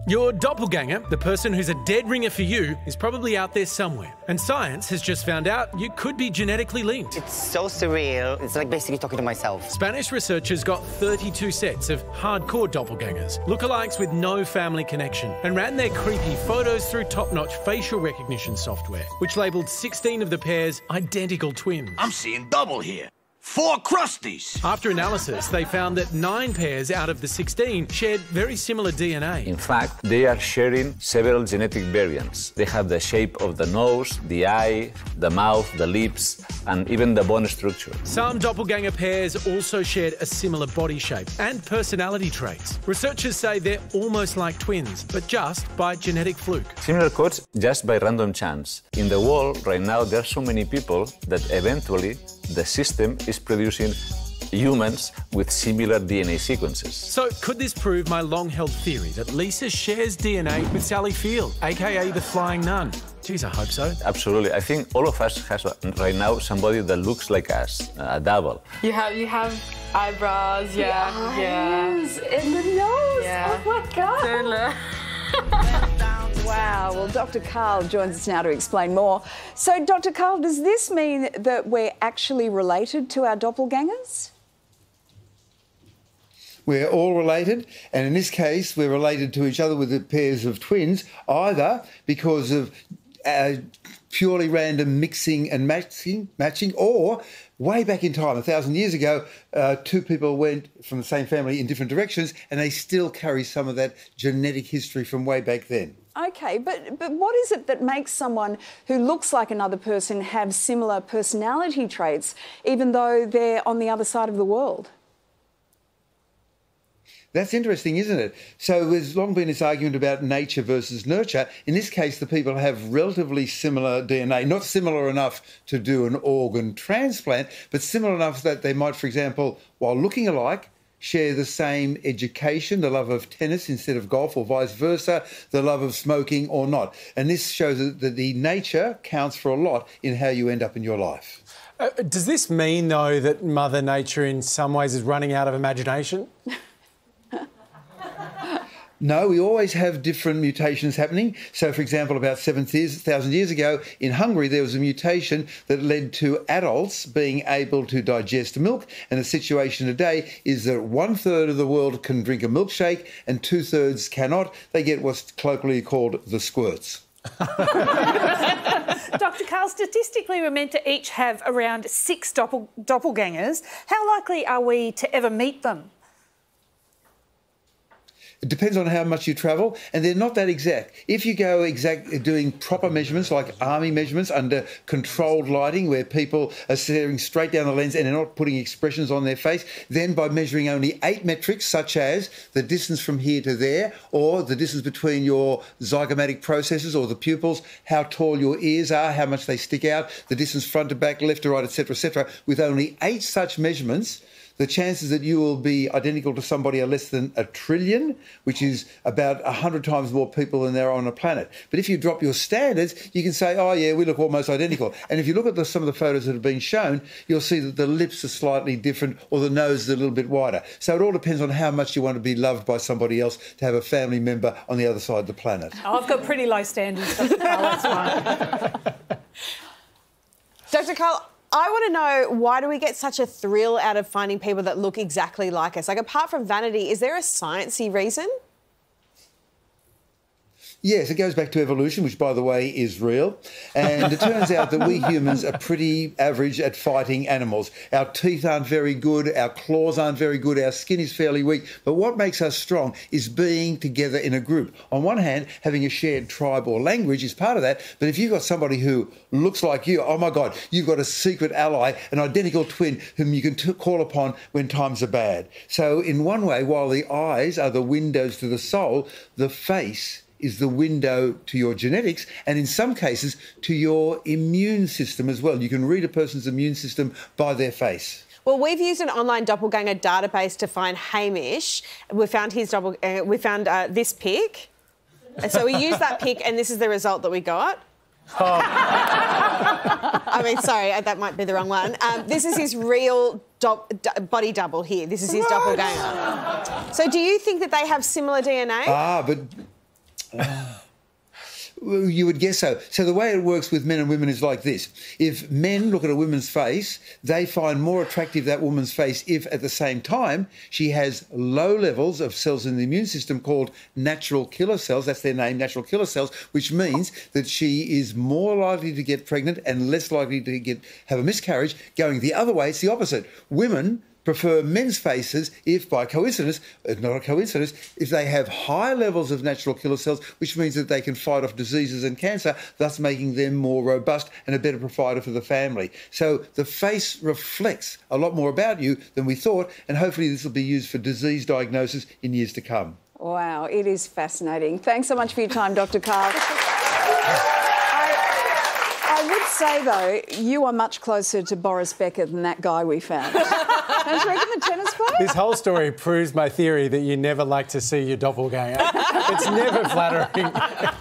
Your doppelganger, the person who's a dead ringer for you, is probably out there somewhere. And science has just found out you could be genetically linked. It's so surreal. It's like basically talking to myself. Spanish researchers got 32 sets of hardcore doppelgangers, lookalikes with no family connection, and ran their creepy photos through top-notch facial recognition software, which labelled 16 of the pairs identical twins. I'm seeing double here. 4 crusties. After analysis, they found that 9 pairs out of the 16 shared very similar DNA. In fact, they are sharing several genetic variants. They have the shape of the nose, the eye, the mouth, the lips, and even the bone structure. Some doppelganger pairs also shared a similar body shape and personality traits. Researchers say they're almost like twins, but just by genetic fluke. Similar codes just by random chance. In the world right now, there are so many people that eventually the system is producing humans with similar DNA sequences. So could this prove my long-held theory that Lisa shares DNA with Sally Field, aka the Flying Nun? Geez, I hope so. Absolutely. I think all of us has right now somebody that looks like us, a double. You have eyebrows, yeah. Eyes in the nose. Yeah. Oh my God. Wow. Well, Dr. Carl joins us now to explain more. So, Dr. Carl, does this mean that we're actually related to our doppelgangers? We're all related, and in this case, we're related to each other with the pairs of twins, either because of purely random mixing and matching, or way back in time, 1,000 years ago, 2 people went from the same family in different directions, and they still carry some of that genetic history from way back then. OK, but what is it that makes someone who looks like another person have similar personality traits, even though they're on the other side of the world? That's interesting, isn't it? So there's long been this argument about nature versus nurture. In this case, the people have relatively similar DNA, not similar enough to do an organ transplant, but similar enough that they might, for example, while looking alike, share the same education, the love of tennis instead of golf, or vice versa, the love of smoking or not. And this shows that the nature counts for a lot in how you end up in your life. Does this mean, though, that Mother Nature in some ways is running out of imagination? No, we always have different mutations happening. So, for example, about 7,000 years ago in Hungary, there was a mutation that led to adults being able to digest milk. And the situation today is that 1/3 of the world can drink a milkshake and 2/3 cannot. They get what's colloquially called the squirts. Dr. Carl, statistically we're meant to each have around 6 doppelgangers. How likely are we to ever meet them? It depends on how much you travel, and they're not that exact. If you go doing proper measurements, like army measurements under controlled lighting, where people are staring straight down the lens and they're not putting expressions on their face, then by measuring only 8 metrics, such as the distance from here to there, or the distance between your zygomatic processes or the pupils, how tall your ears are, how much they stick out, the distance front to back, left to right, etc., with only 8 such measurements, the chances that you will be identical to somebody are less than 1 trillion, which is about 100 times more people than there are on a planet. But if you drop your standards, you can say, oh, yeah, we look almost identical. And if you look at some of the photos that have been shown, you'll see that the lips are slightly different or the nose is a little bit wider. So it all depends on how much you want to be loved by somebody else to have a family member on the other side of the planet. Oh, I've got pretty low standards, Dr. Carl, that's fine. Dr. Carl, I want to know, why do we get such a thrill out of finding people that look exactly like us? Like, apart from vanity, is there a sciencey reason? Yes, it goes back to evolution, which, by the way, is real. And it turns out that we humans are pretty average at fighting animals. Our teeth aren't very good, our claws aren't very good, our skin is fairly weak. But what makes us strong is being together in a group. On one hand, having a shared tribe or language is part of that. But if you've got somebody who looks like you, oh, my God, you've got a secret ally, an identical twin whom you can call upon when times are bad. So in one way, while the eyes are the windows to the soul, the face is the window to your genetics, and in some cases to your immune system as well. You can read a person's immune system by their face. Well, we've used an online doppelganger database to find Hamish. We found his this pic. So we used that pic, and this is the result that we got. Oh. I mean, sorry, that might be the wrong one. This is his real body double here. This is his doppelganger. So do you think that they have similar DNA? But Well, you would guess so. So the way it works with men and women is like this. If men look at a woman's face, they find more attractive that woman's face if at the same time she has low levels of cells in the immune system called natural killer cells. That's their name, natural killer cells, which means that she is more likely to get pregnant and less likely to have a miscarriage. Going the other way, it's the opposite. Women prefer men's faces if, by coincidence, not a coincidence, if they have high levels of natural killer cells, which means that they can fight off diseases and cancer, thus making them more robust and a better provider for the family. So the face reflects a lot more about you than we thought, and hopefully this will be used for disease diagnosis in years to come. Wow, it is fascinating. Thanks so much for your time, Dr. Carl. I would say, though, you are much closer to Boris Becker than that guy we found. Don't you reckon, the tennis player? This whole story proves my theory that you never like to see your doppelganger. It's never flattering.